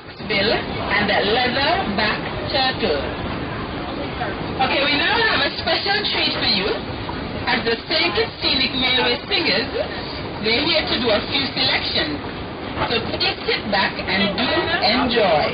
bill and a leather-back turtle. Okay, we now have a special treat for you. As the Circuit Scenic Railway Singers, they're here to do a few selections. So please sit back and do enjoy.